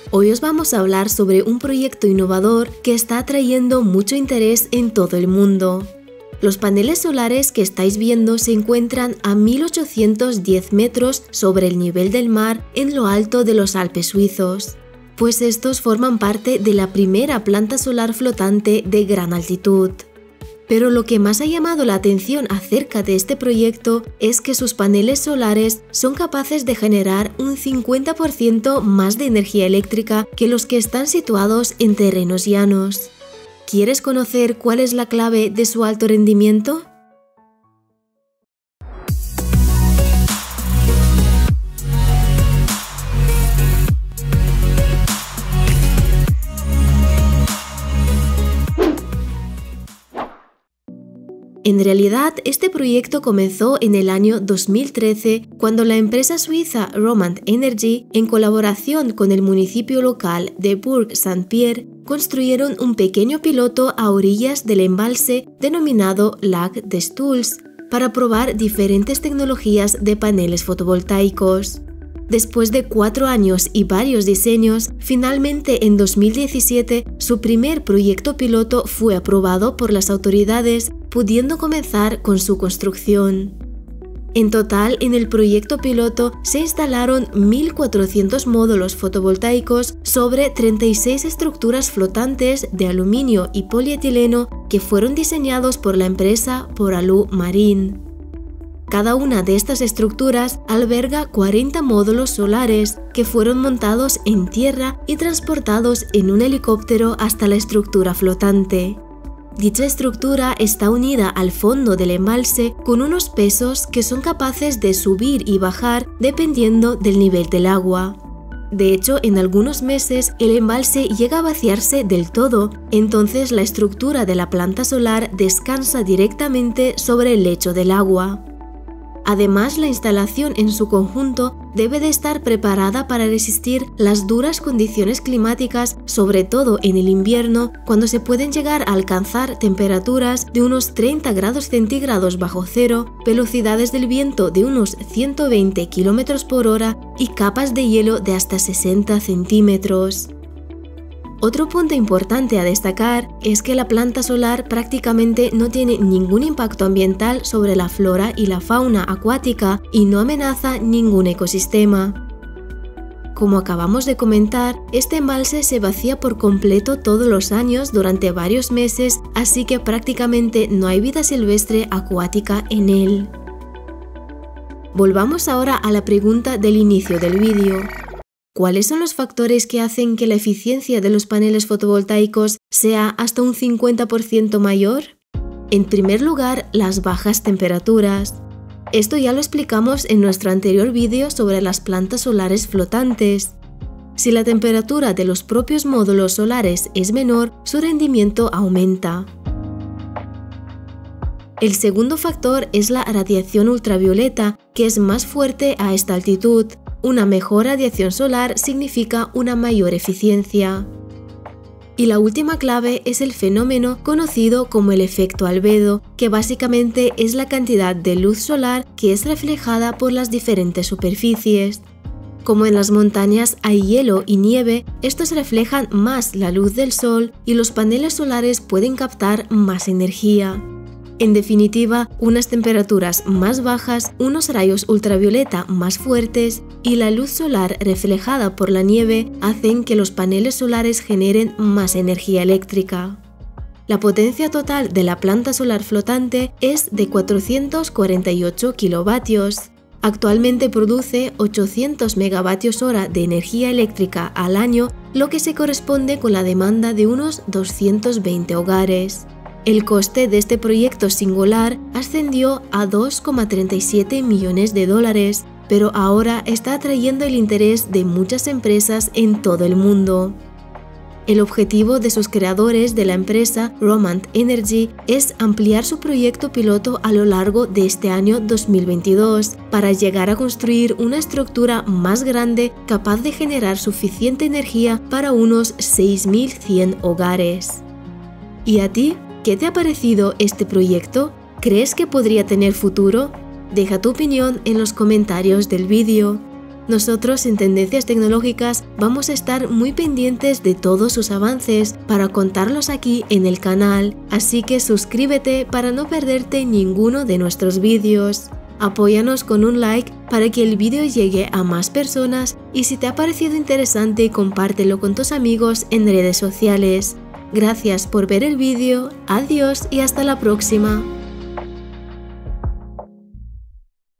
Hoy os vamos a hablar sobre un proyecto innovador que está atrayendo mucho interés en todo el mundo. Los paneles solares que estáis viendo se encuentran a 1810 metros sobre el nivel del mar en lo alto de los Alpes suizos, pues estos forman parte de la primera planta solar flotante de gran altitud. Pero lo que más ha llamado la atención acerca de este proyecto es que sus paneles solares son capaces de generar un 50% más de energía eléctrica que los que están situados en terrenos llanos. ¿Quieres conocer cuál es la clave de su alto rendimiento? En realidad, este proyecto comenzó en el año 2013 cuando la empresa suiza Romand Energy, en colaboración con el municipio local de Bourg-Saint-Pierre, construyeron un pequeño piloto a orillas del embalse denominado Lac des Stouls para probar diferentes tecnologías de paneles fotovoltaicos. Después de 4 años y varios diseños, finalmente en 2017 su primer proyecto piloto fue aprobado por las autoridades, pudiendo comenzar con su construcción. En total, en el proyecto piloto se instalaron 1.400 módulos fotovoltaicos sobre 36 estructuras flotantes de aluminio y polietileno que fueron diseñados por la empresa Poraloo Marine. Cada una de estas estructuras alberga 40 módulos solares que fueron montados en tierra y transportados en un helicóptero hasta la estructura flotante. Dicha estructura está unida al fondo del embalse con unos pesos que son capaces de subir y bajar dependiendo del nivel del agua. De hecho, en algunos meses el embalse llega a vaciarse del todo, entonces la estructura de la planta solar descansa directamente sobre el lecho del agua. Además, la instalación en su conjunto debe de estar preparada para resistir las duras condiciones climáticas, sobre todo en el invierno, cuando se pueden llegar a alcanzar temperaturas de unos 30 grados centígrados bajo cero, velocidades del viento de unos 120 km por hora y capas de hielo de hasta 60 centímetros. Otro punto importante a destacar es que la planta solar prácticamente no tiene ningún impacto ambiental sobre la flora y la fauna acuática y no amenaza ningún ecosistema. Como acabamos de comentar, este embalse se vacía por completo todos los años durante varios meses, así que prácticamente no hay vida silvestre acuática en él. Volvamos ahora a la pregunta del inicio del vídeo. ¿Cuáles son los factores que hacen que la eficiencia de los paneles fotovoltaicos sea hasta un 50% mayor? En primer lugar, las bajas temperaturas. Esto ya lo explicamos en nuestro anterior vídeo sobre las plantas solares flotantes. Si la temperatura de los propios módulos solares es menor, su rendimiento aumenta. El segundo factor es la radiación ultravioleta, que es más fuerte a esta altitud. Una mejor radiación solar significa una mayor eficiencia. Y la última clave es el fenómeno conocido como el efecto albedo, que básicamente es la cantidad de luz solar que es reflejada por las diferentes superficies. Como en las montañas hay hielo y nieve, estos reflejan más la luz del sol y los paneles solares pueden captar más energía. En definitiva, unas temperaturas más bajas, unos rayos ultravioleta más fuertes y la luz solar reflejada por la nieve hacen que los paneles solares generen más energía eléctrica. La potencia total de la planta solar flotante es de 448 kilovatios. Actualmente produce 800 megavatios hora de energía eléctrica al año, lo que se corresponde con la demanda de unos 220 hogares. El coste de este proyecto singular ascendió a 2,37 millones de dólares, pero ahora está atrayendo el interés de muchas empresas en todo el mundo. El objetivo de sus creadores de la empresa Romand Energy es ampliar su proyecto piloto a lo largo de este año 2022 para llegar a construir una estructura más grande capaz de generar suficiente energía para unos 6.100 hogares. ¿Y a ti? ¿Qué te ha parecido este proyecto? ¿Crees que podría tener futuro? Deja tu opinión en los comentarios del vídeo. Nosotros en Tendencias Tecnológicas vamos a estar muy pendientes de todos sus avances para contarlos aquí en el canal, así que suscríbete para no perderte ninguno de nuestros vídeos. Apóyanos con un like para que el vídeo llegue a más personas y si te ha parecido interesante compártelo con tus amigos en redes sociales. Gracias por ver el vídeo, adiós y hasta la próxima.